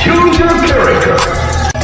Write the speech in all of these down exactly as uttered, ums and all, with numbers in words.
Choose your character.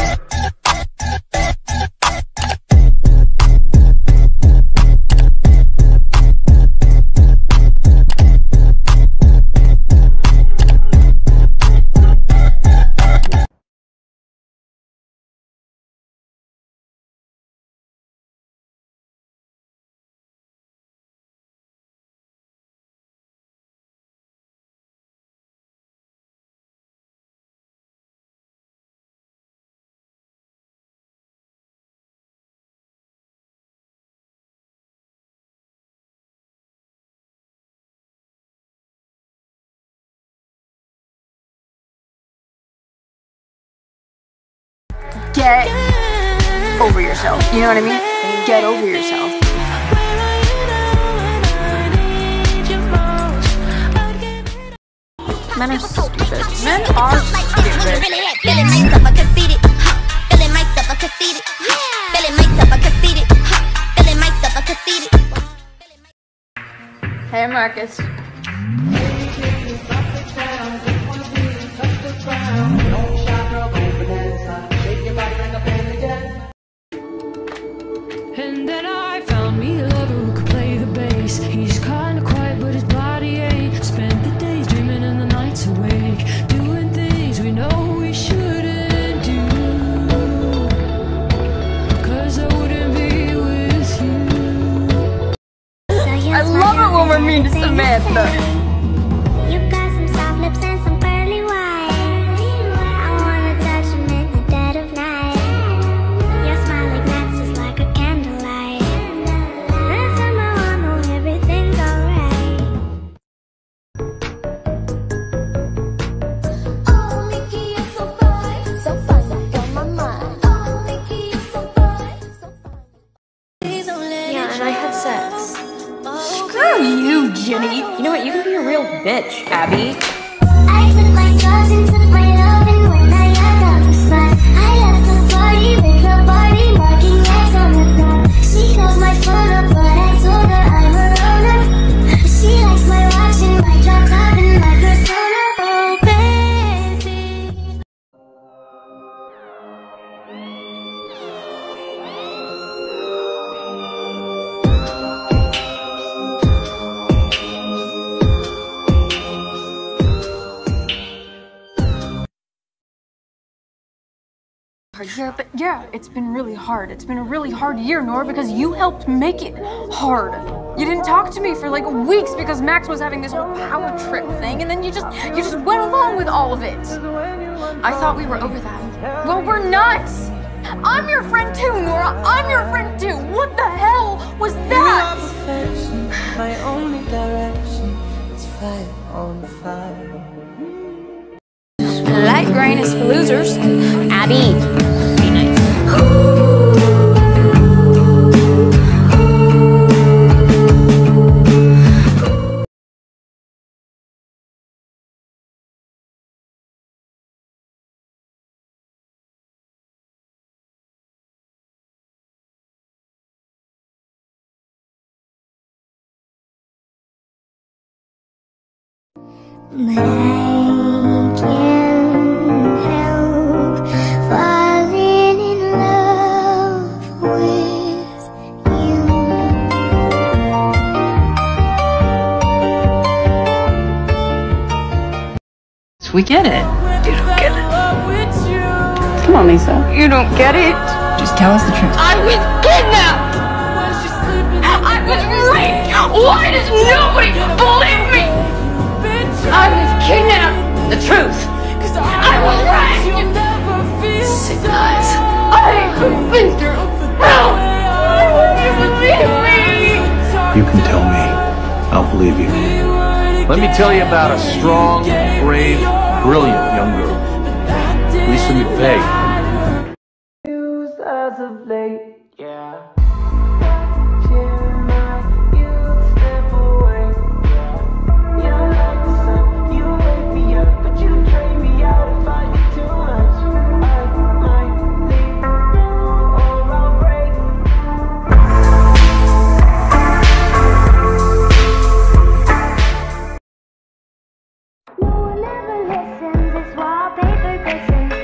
Get over yourself. You know what I mean? Get over yourself. Men are stupid. Men are stupid. Hey, Marcus. And then I found me a lover who could play the bass. He's kinda quiet, but his body ain't. Spent the days dreaming and the nights awake, doing things we know we shouldn't do. Cause I wouldn't be with you. I love it when we're mean to Samantha. And I had sex. Screw you, Jenny. You know what? You can be a real bitch, Abby. I took my drugs and took my love, and when I got out the spot, I left the party with her body marking X on the ground. She calls my phone up, but I told her I'm a loner. She likes my watch and my drop top and my persona. Oh, baby. Yeah, but yeah, it's been really hard. It's been a really hard year, Nora, because you helped make it hard. You didn't talk to me for like weeks because Max was having this whole power trip thing, and then you just you just went along with all of it. I thought we were over that. Well, we're not. I'm your friend too, Nora. I'm your friend too. What the hell was that? My only direction is fire on fire. Light grain is for losers. Abby, be nice. But I can't help falling in love with you. So we get it. You don't get it. Come on, Lisa. You don't get it. Just tell us the truth. I was kidnapped. I was raped. Why does nobody believe me? I was kidnapped. The truth. I was raped. Sick guys. I have been through hell. Why won't you believe me? You can tell me. I'll believe you. Let me tell you about a strong, brave, brilliant young girl. Lisa McVeigh. As of late, yeah. No one ever listens, it's wallpaper glistens.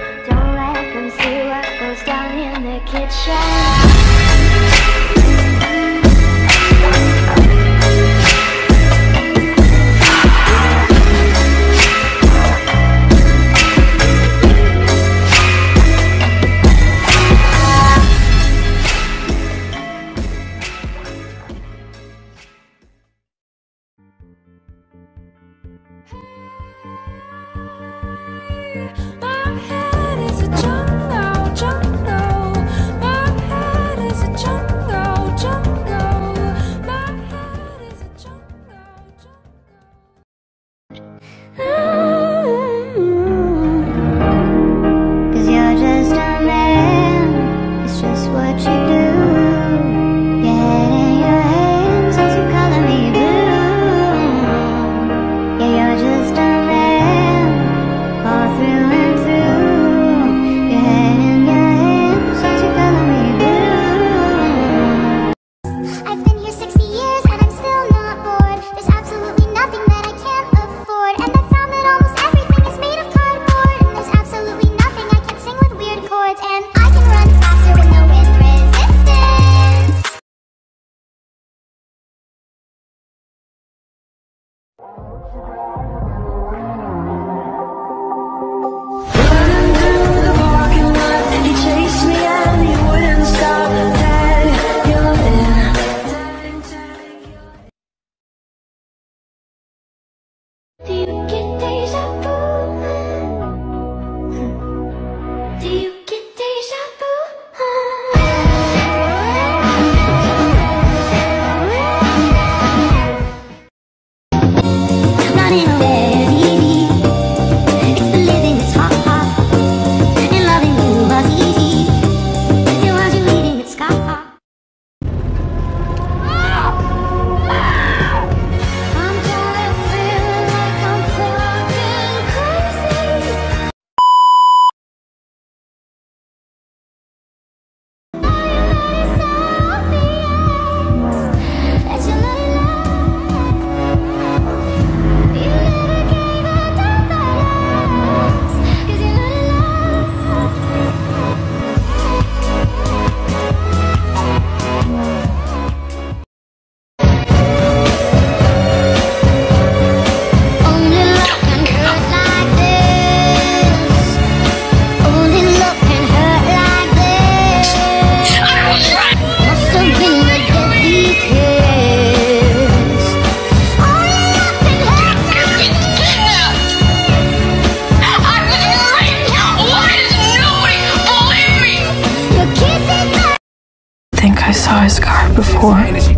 I saw his car before.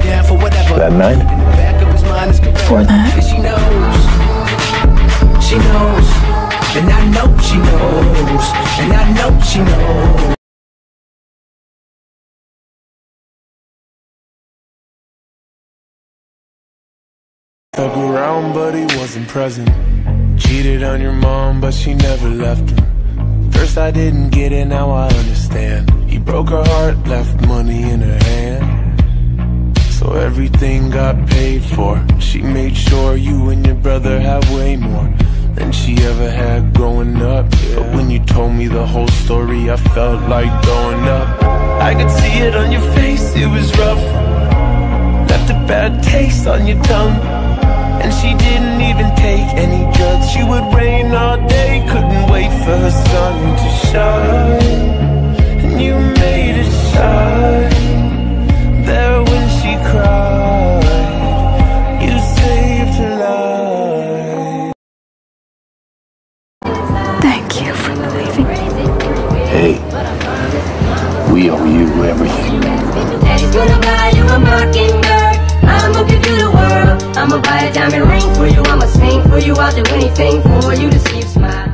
That night? Before that. She knows, she knows, and I know she knows, and I know she knows. Stuck around, but he wasn't present. Cheated on your mom, but she never left him. First I didn't get it, now I understand. He broke her heart, left money in her hand. So everything got paid for. She made sure you and your brother have way more than she ever had growing up. But when you told me the whole story, I felt like throwing up. I could see it on your face, it was rough. Left a bad taste on your tongue. And she didn't even take any drugs. She would rain all day, couldn't wait for her sun to shine. And you made it shine there when she cried. You saved her life. Thank you for believing me. Hey, we owe you everything. Daddy's gonna buy you a mockingbird. I'ma give you the world. I'ma buy a diamond ring for you. I'ma sing for you. I'll do anything for you to see you smile.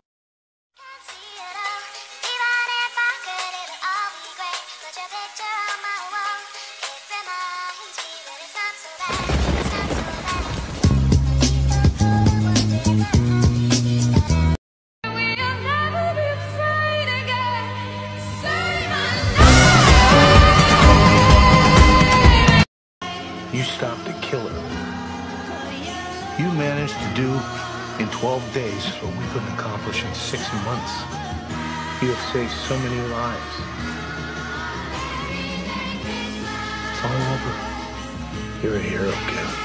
You stopped a killer. You managed to do in twelve days what we couldn't accomplish in six months. You have saved so many lives. all over. You're a hero, kid.